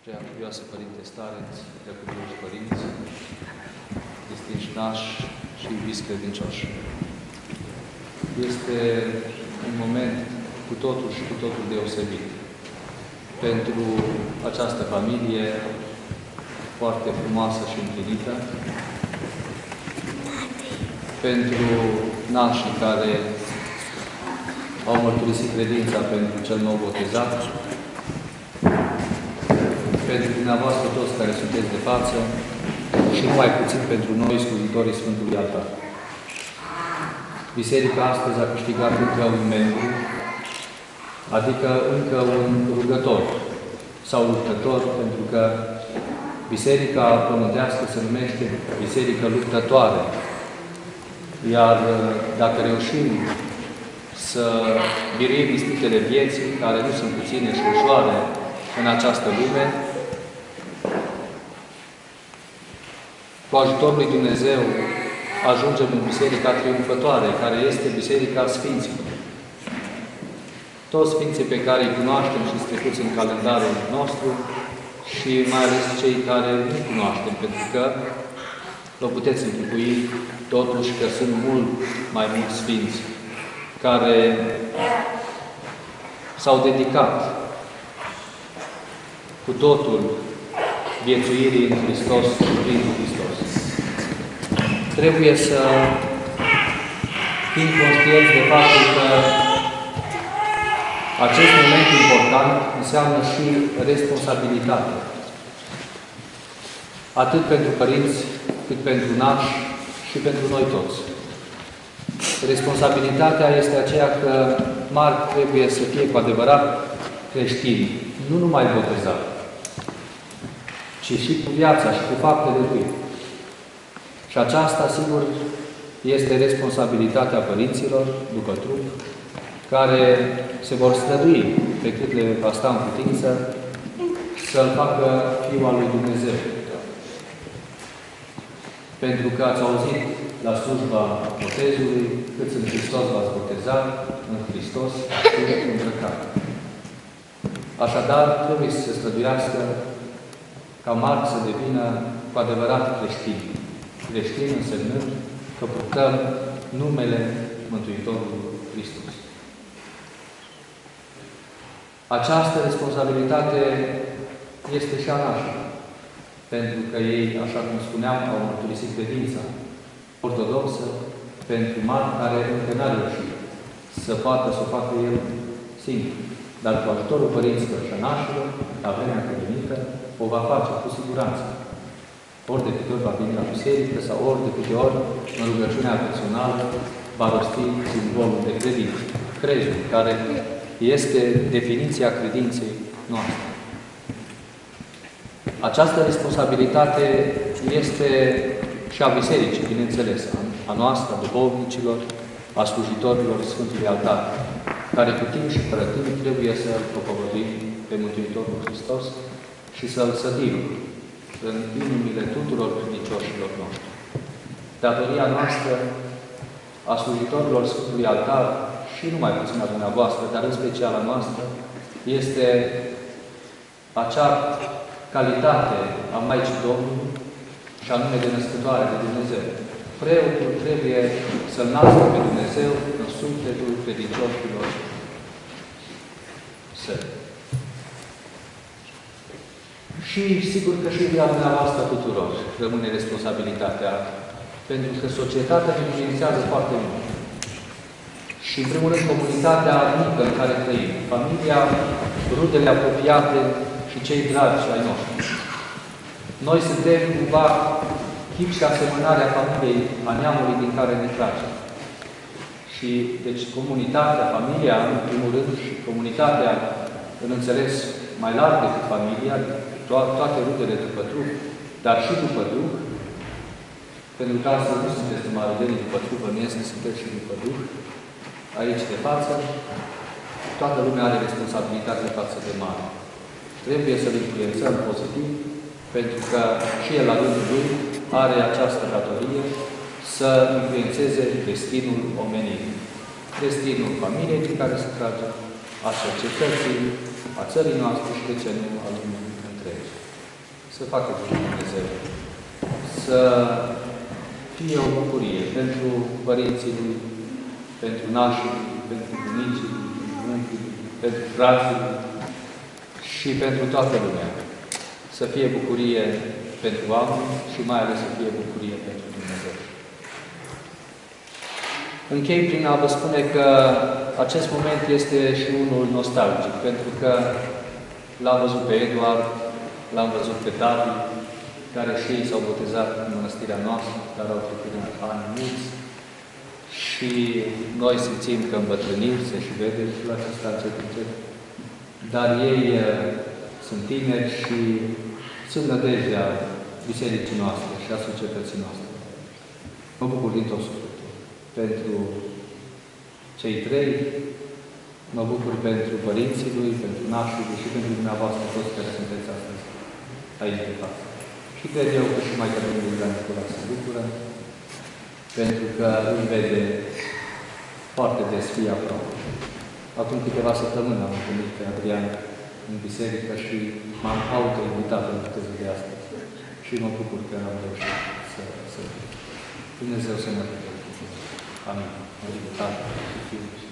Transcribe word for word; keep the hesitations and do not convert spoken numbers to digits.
Preacuvioasă Părinte Stareț, preacuvioși părinți, distinși nași și iubiți credincioși. Este un moment cu totul și cu totul deosebit pentru această familie foarte frumoasă și împlinită, pentru nașii care au mărturisit credința pentru cel nou botezat, pentru dumneavoastră toți care sunteți de față și nu mai puțin pentru noi, slujitorii Sfântului Altar. Biserica astăzi a câștigat încă un membru, adică încă un rugător sau luptător, pentru că Biserica pământească se numește Biserică Luptătoare. Iar dacă reușim să biruim ispitele vieții, care nu sunt puține și ușoare în această lume, cu ajutorul lui Dumnezeu ajungem în Biserica Triumfătoare, care este Biserica Sfinților. Toți Sfinții pe care îi cunoaștem și strecuți în calendarul nostru și mai ales cei care nu cunoaștem, pentru că vă puteți închipui totuși că sunt mult mai mulți Sfinți care s-au dedicat cu totul viețuirii în Hristos, prin Hristos. Trebuie să fim conștienți de faptul că acest moment important înseamnă și responsabilitate. Atât pentru părinți, cât pentru nași și pentru noi toți. Responsabilitatea este aceea că Marc trebuie să fie cu adevărat creștin, nu numai botezat, ci și cu viața și cu faptele lui. Și aceasta, sigur, este responsabilitatea părinților, după trup, care se vor strădui pe cât le va sta în putință să-L facă Fiul al lui Dumnezeu. Pentru că ați auzit la slujba botezului, cât în Hristos v-ați botezat, în Hristos și îmbrăcat. Așadar, trebuie să se străduiască ca Marc să devină cu adevărat creștin. Creștin însemnând că purtăm numele Mântuitorului Hristos. Această responsabilitate este și a nașului, pentru că ei, așa cum spuneam, au mărturisit credința ortodoxă pentru Marc, care încă n-a reușit să poată să o facă el singur. Dar cu ajutorul părinților și a nașilor, la vremea cuvenită, o va face cu siguranță. Ori de câte ori va veni la biserică sau ori de câte ori în rugăciunea personală va rosti simbolul de credință, crezul, care este definiția credinței noastre. Această responsabilitate este și a bisericii, bineînțeles, a noastră, a duhovnicilor, a slujitorilor Sfântului Altar, care cu timp și fără timp trebuie să-L propovăduim pe Mântuitorul Hristos și să-L sădim în inimile tuturor credincioșilor noștri. Datoria noastră a slujitorilor Sfântului Altar și nu mai puțin a dumneavoastră, dar în special a noastră, este acea calitate a Maicii Domnului și anume de născătoare de Dumnezeu. Preotul trebuie să-L nască pe Dumnezeu în sufletul credincioșilor săi. Și sigur că și via dumneavoastră tuturor rămâne responsabilitatea, pentru că societatea ne influențează foarte mult. Și, în primul rând, comunitatea mică în care trăim, familia, rudele apropiate și cei dragi ai noștri. Noi suntem cumva chip și asemănarea familiei, a neamului din care ne tragem. Și, deci, comunitatea, familia, în primul rând, și comunitatea, în înțeles mai larg decât familia, to- toate rudele după trup, dar și după Duh, pentru că astăzi nu sunteți numai rudenii după trup, nu este, sunteți și după Duh, aici de față, toată lumea are responsabilitate față de mare. Trebuie să-L influențăm pozitiv, pentru că și el, la rândul lui, are această datorie să influențeze destinul omenirii. Destinul familiei din care se trage, a societății, a țării noastre și, de ce nu, a lumii întregi. să facă bunul Dumnezeu, să fie o bucurie pentru părinții lui, pentru nașii lui, pentru bunicii lui, pentru unchii lui, pentru frații lui și pentru toată lumea. Să fie bucurie pentru oameni și mai ales să fie bucurie pentru Dumnezeu. Închei prin a vă spune că acest moment este și unul nostalgic, pentru că l-am văzut pe Eduard, l-am văzut pe Tavi, care și ei s-au botezat în mănăstirea noastră, care au trecut în ani mulți. Și noi simțim că îmbătrânim, se și vede și la acesta încet, încet. Dar ei uh, sunt tineri și sunt nădejdea bisericii noastre și a societății noastre. Mă bucur din tot sufletul pentru cei trei, mă bucur pentru părinții lui, pentru nașii lui și pentru dumneavoastră toți care sunteți astăzi aici de față. Și cred eu că și mai târziu Iulian Nicolae se bucură, pentru că îl vede foarte des fie aproape. Acum câteva săptămâni am întâlnit pe Adrian în biserică și m-am auto-invitat în cazul de astăzi. Și mă bucur că am reușit să, să Dumnezeu să mă ajute. Amin. Mă zic, Tatăl și Fiul